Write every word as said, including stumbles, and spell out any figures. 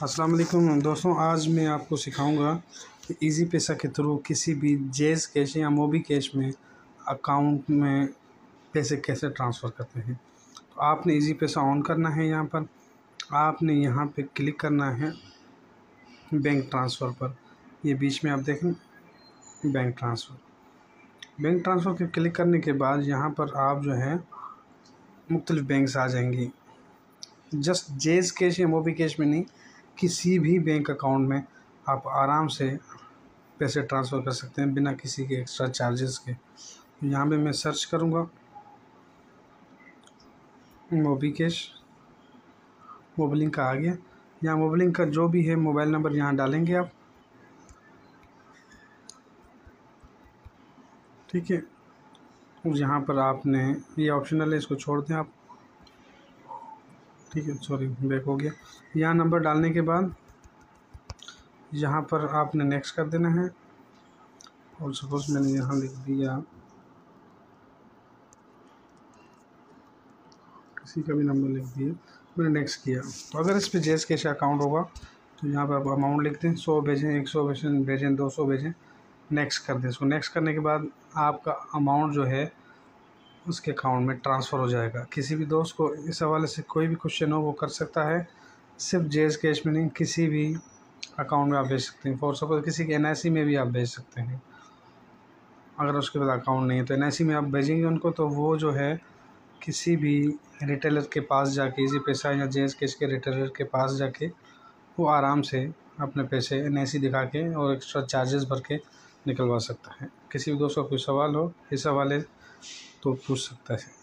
अस्सलाम वालेकुम दोस्तों, आज मैं आपको सिखाऊंगा कि इजी पैसा के थ्रू किसी भी जेज़ कैश या मोबी कैश में अकाउंट में पैसे कैसे ट्रांसफ़र करते हैं। तो आपने इजी पैसा ऑन करना है। यहाँ पर आपने यहाँ पे क्लिक करना है बैंक ट्रांसफ़र पर। ये बीच में आप देखें बैंक ट्रांसफ़र। बैंक ट्रांसफ़र के क्लिक करने के बाद यहाँ पर आप जो है मुख्तलिफ़ बैंक्स आ जाएंगी। जस्ट जेज़ कैश या मोबी कैश में नहीं, किसी भी बैंक अकाउंट में आप आराम से पैसे ट्रांसफ़र कर सकते हैं बिना किसी के एक्स्ट्रा चार्जेस के। यहाँ पे मैं सर्च करूँगा मोबी कैश, मोबलिंक का आ गया। यहाँ मोबलिंक का जो भी है मोबाइल नंबर यहाँ डालेंगे आप, ठीक है। और यहाँ पर आपने ये ऑप्शनल है, इसको छोड़ दें आप, ठीक है। सॉरी बैक हो गया। यहाँ नंबर डालने के बाद यहाँ पर आपने नेक्स्ट कर देना है। और सपोज मैंने यहाँ लिख दिया किसी का भी नंबर लिख दिया, मैंने नेक्स्ट किया। तो अगर इस पर जेज़ कैश अकाउंट होगा तो यहाँ पर आप अमाउंट लिख दें, सौ भेजें, एक सौ भेजें भेजें दो सौ भेजें, नेक्स्ट कर दें। इसको नेक्स्ट करने के बाद आपका अमाउंट जो है उसके अकाउंट में ट्रांसफ़र हो जाएगा। किसी भी दोस्त को इस हवाले से कोई भी क्वेश्चन हो वो कर सकता है, सिर्फ जेज़ कैश में नहीं, किसी भी अकाउंट में आप भेज सकते हैं। फॉर सपोज किसी के एन आई सी में भी आप भेज सकते हैं। अगर उसके पास अकाउंट नहीं है तो एन आई सी में आप भेजेंगे उनको, तो वो जो है किसी भी रिटेलर के पास जाके, इजी पैसा या जेज़ कैश के रिटेलर के पास जाके वो आराम से अपने पैसे एन आई सी दिखा के और एक्स्ट्रा चार्जेस भर के निकलवा सकता है। किसी भी दोस्त का कोई सवाल हो इस हवाले तो पूछ सकता है।